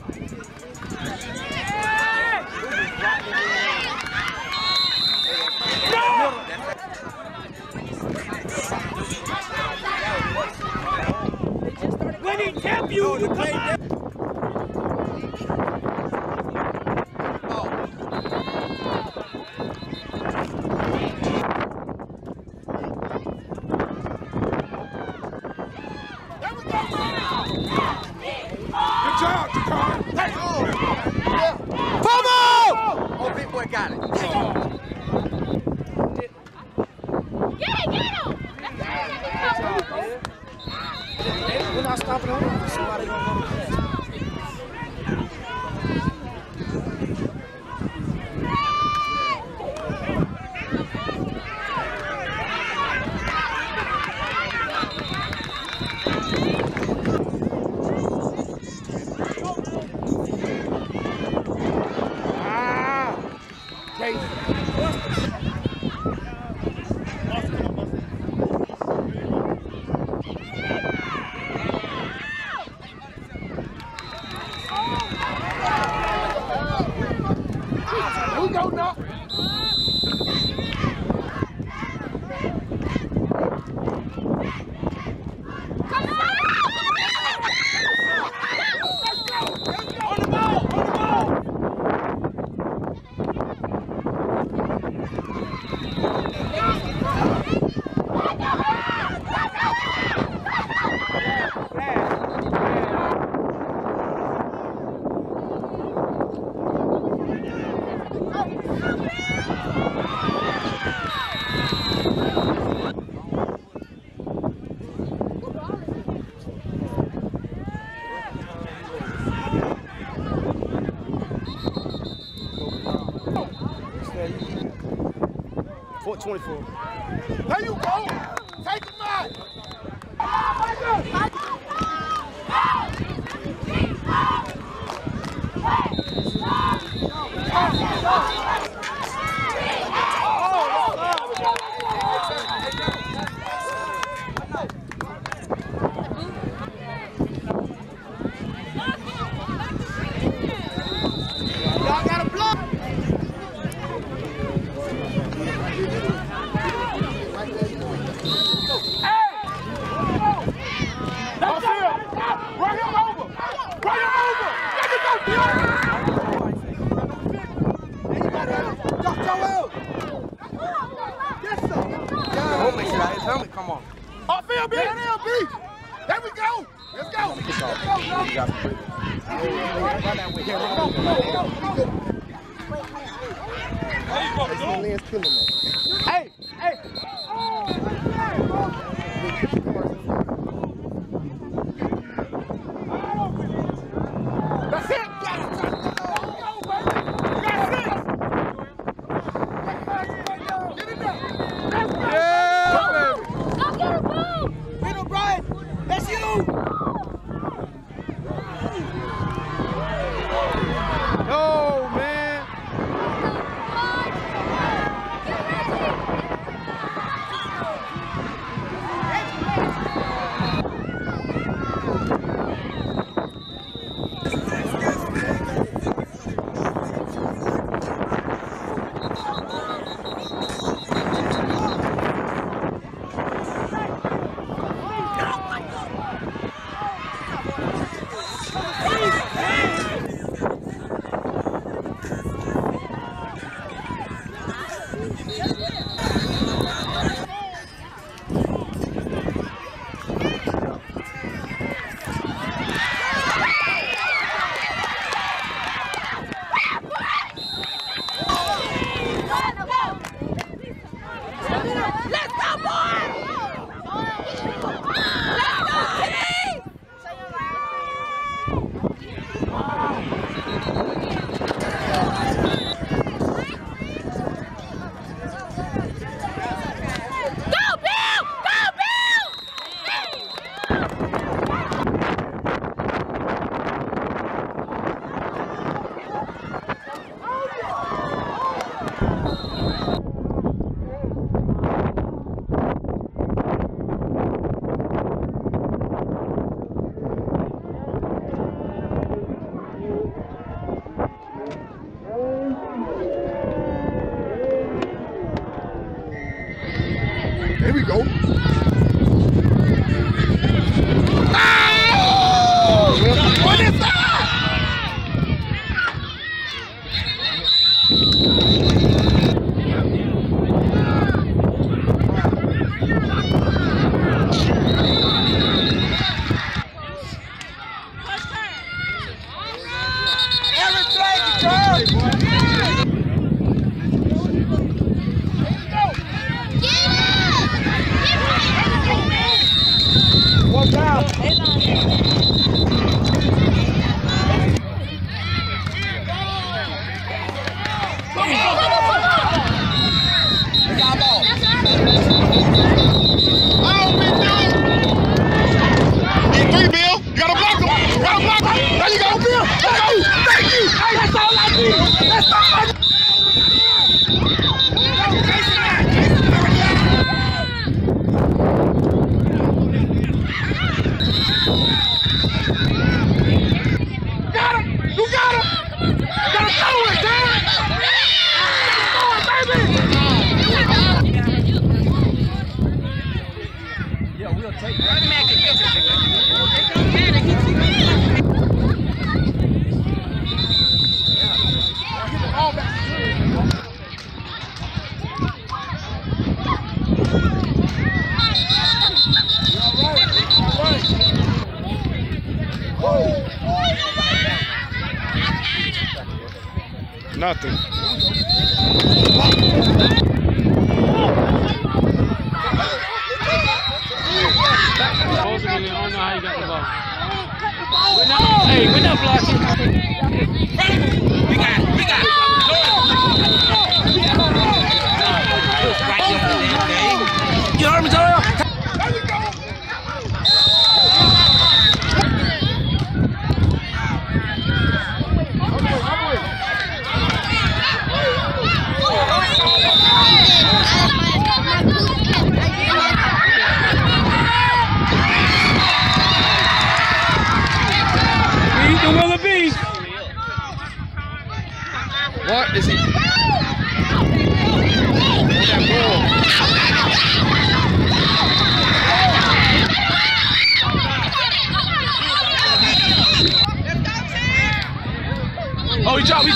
When he tap you, you come out. Good job, Jakar. Hey, Pomo! Oh, big boy got it. Get him! We're not stopping him. Somebody gonna go to class. we go now. Fort 24. There you go. Take him out. Y'all got a block. Helmet, come on. Upfield, B. NLB. There we go. Let's go. Let's go. Hey, hey. That's it. we go. On this side! Every play control. Watch out. Need 3, Bill. You gotta block him. You gotta block him. There you go, Bill. Let's go. Thank you. Hey, that's all I need. That's all I need. Got him. You got him. Gotta throw it, man. Throw it, baby. Yeah, we'll take that. Nothing. I don't know how you got the ball. We're not blocking. We got it. You heard me, Terrell? What is he? Oh, he jumped.